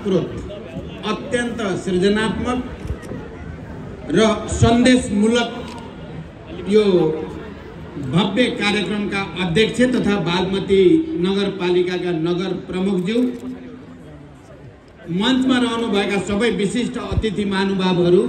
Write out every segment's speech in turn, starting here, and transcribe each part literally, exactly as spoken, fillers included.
ओतप्रोत अत्यन्त सृजनात्मक र सन्देशमूलक यो भव्य कार्यक्रमका अध्यक्ष तथा बागमती नगरपालिकाका नगर प्रमुखज्यू, मञ्चमा रहनुभएका सबै विशिष्ट अतिथि महानुभावहरू,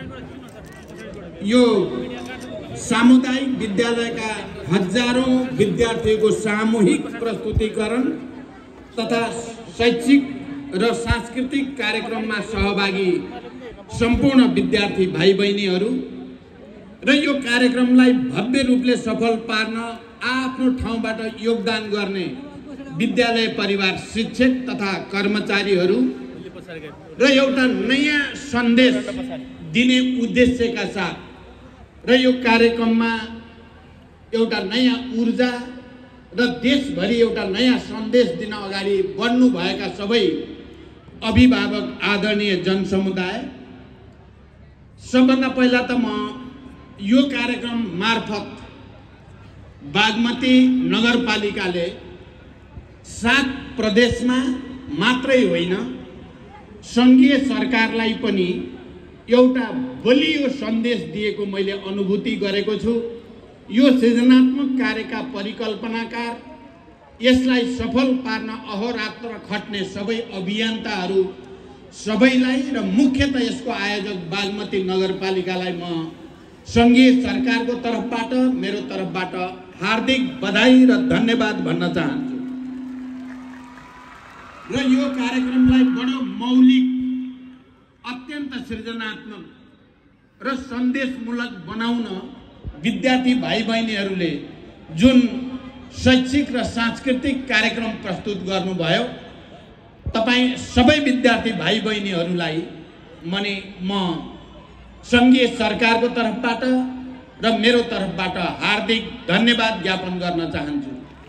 यो सामुदायिक विद्यालयका हजारौं विद्यार्थीको सामूहिक प्रस्तुतिकरण तथा शैक्षिक र सांस्कृतिक कार्यक्रममा सहभागी सम्पूर्ण विद्यार्थी भाइ बहिनीहरू र यो कार्यक्रमलाई भव्य रूपले सफल पार्न आफ्नो ठाउँबाट योगदान गर्ने विद्यालय परिवार, शिक्षक तथा कर्मचारीहरू र एउटा नयाँ सन्देश दिने उद्देश्यका साथ र यो कार्यक्रममा एउटा नयाँ ऊर्जा र देशभरि एउटा नयाँ सन्देश दिन अगाडि बढ्नु भएका सबै अभिभावक, आदरणीय जनसमुदाय, सबभन्दा पहिला त म यो कार्यक्रम मार्फत बागमती नगरपालिकाले सात प्रदेशमा मात्रै होइन संघीय सरकारलाई पनि एउटा बलियो सन्देश दिएको मैले अनुभूति गरेको छु। यो सृजनात्मक कार्यका परिकल्पनाकार, यसलाई सफल पार्न अहोरात्र खट्ने सबै अभियन्ताहरू सबैलाई र मुख्यतः यसको आयोजक बागमती नगरपालिकालाई म संघीय सरकारको तर्फबाट, मेरो तर्फबाट हार्दिक बधाई र धन्यवाद भन्न चाहन्छु। र यो कार्यक्रमलाई बडो मौलिक, अत्यन्त सृजनात्मक र सन्देशमूलक बनाउन विद्यार्थी भाइ बहिनीहरूले जुन शैक्षिक र सांस्कृतिक कार्यक्रम प्रस्तुत गर्नुभयो, तपाईँ सबै विद्यार्थी भाइ बहिनीहरूलाई मने म संघीय सरकारको तर्फबाट र मेरो तर्फबाट हार्दिक धन्यवाद ज्ञापन गर्न चाहन्छु।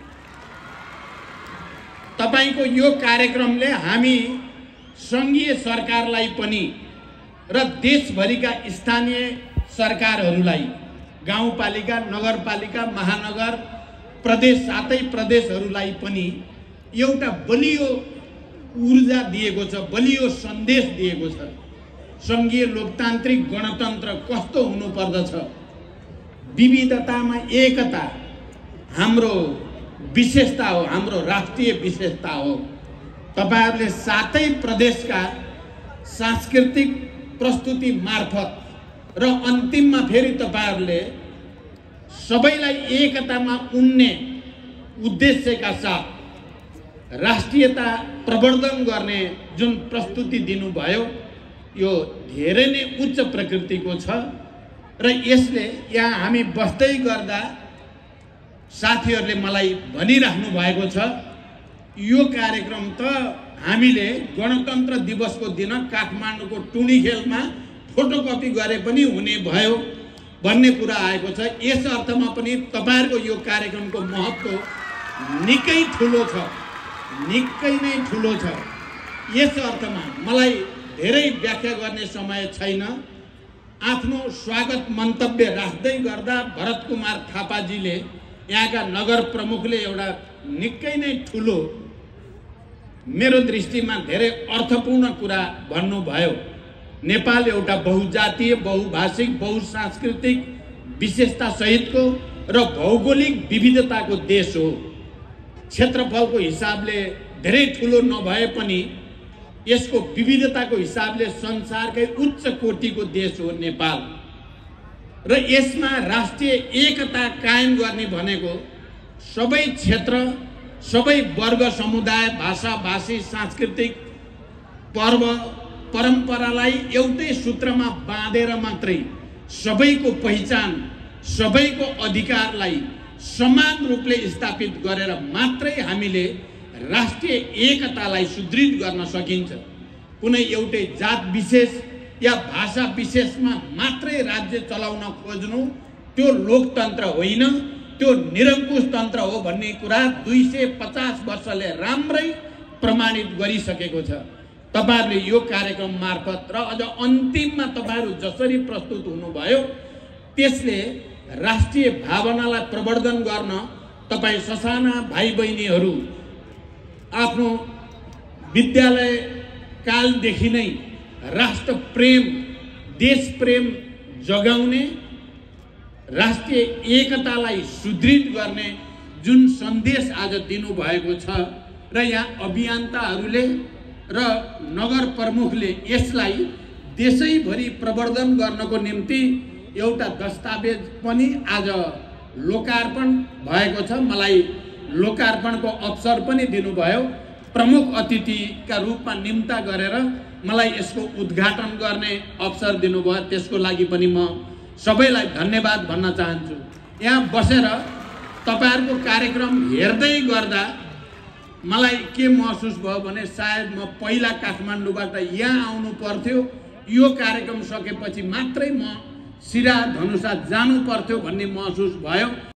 तपाईको यो कार्यक्रमले हामी संघीय सरकारलाई पनि र देशभरिका स्थानीय सरकारहरूलाई, गाउँपालिका, नगरपालिका, महानगर, प्रदेश, सातै प्रदेशहरूलाई पनि एउटा बलियो ऊर्जा दिएको छ, बलियो सन्देश दिएको छ। संघीय लोकतान्त्रिक गणतन्त्र कस्तो हुनुपर्दछ, विविधतामा एकता हाम्रो विशेषता हो, हाम्रो राष्ट्रिय विशेषता हो। तपाईहरुले सातै प्रदेशका सांस्कृतिक प्रस्तुति मार्फत र अन्तिममा फेरि तपाईहरुले सबैलाई एकतामा उन्ने उद्देश्यका साथ राष्ट्रियता प्रवर्धन गर्ने जुन प्रस्तुति दिनुभयो, यो धेरै नै उच्च प्रकृतिको छ र यसले यहाँ हामी बस्दै गर्दा साथीहरूले मलाई भनिराख्नु भएको छ, यो कार्यक्रम त हामीले गणतन्त्र दिवसको दिन काठमाडौँको टुनी खेलमा फोटोकपी गरे पनि हुने भयो भन्ने कुरा आएको छ। यस अर्थमा पनि तपाईहरुको यो कार्यक्रमको महत्त्व निकै ठुलो छ, निकै नै ठुलो छ। यस अर्थमा मलाई धेरै व्याख्या गर्ने समय छैन। आफ्नो स्वागत मन्तव्य राख्दै गर्दा भरत कुमार थापाजीले, यहाँका नगर प्रमुखले एउटा निकै नै ठुलो, मेरो दृष्टिमा धेरै अर्थपूर्ण कुरा भन्नुभयो। नेपाल एउटा बहुजातीय, बहुभाषिक, बहुसांस्कृतिक विशेषता सहितको र भौगोलिक विविधताको देश हो। क्षेत्रफलको हिसाबले धेरै ठुलो नभए पनि यसको विविधताको हिसाबले संसारकै उच्च कोटिको देश हो नेपाल। र यसमा राष्ट्रिय एकता कायम गर्ने भनेको सबै क्षेत्र, सबै वर्ग, समुदाय, भाषा, भाषी, सांस्कृतिक पर्व परम्परालाई एउटै सूत्रमा बाँधेर मात्रै सबैको पहिचान, सबैको अधिकारलाई समान रूपले स्थापित गरेर मात्रै हामीले राष्ट्रिय एकतालाई सुदृढ गर्न सकिन्छ। कुनै एउटै जात विशेष या भाषा विशेषमा मात्रै राज्य चलाउन खोज्नु त्यो लोकतन्त्र होइन, त्यो निरङ्कुश तन्त्र हो भन्ने कुरा दुई सय पचास वर्षले राम्रै प्रमाणित गरिसकेको छ। तपाईहरुले यो कार्यक्रम मार्फत र अझ अन्तिममा तपाईहरु जसरी प्रस्तुत हुनुभयो, त्यसले राष्ट्रिय भावनालाई प्रवर्धन गर्न तपाई ससाना भाइ बहिनीहरू आफ्नो विद्यालय कालदेखि नै राष्ट्र प्रेम देश प्रेम जगाउने राष्ट्रिय एकतालाई सुदृढ गर्ने जुन सन्देश आज दिनुभएको छ र यहाँ अभियन्ताहरूले र नगर प्रमुखले यसलाई देशैभरि प्रवर्धन गर्नको निम्ति एउटा दस्तावेज पनि आज लोकार्पण भएको छ। मलाई लोकार्पणको अवसर पनि दिनुभयो, प्रमुख अतिथिका रूपमा निम्ता गरेर मलाई यसको उद्घाटन गर्ने अवसर दिनुभयो, त्यसको लागि पनि म सबैलाई धन्यवाद भन्न चाहन्छु। यहाँ बसेर तपाईहरुको कार्यक्रम हेर्दै गर्दा मलाई के महसुस भयो भने सायद म पहिला काठमाडौँबाट यहाँ आउनु पर्थ्यो, यो कार्यक्रम सकेपछि मात्रै म सिरा धनुषा जानु पर्थ्यो भन्ने महसुस भयो।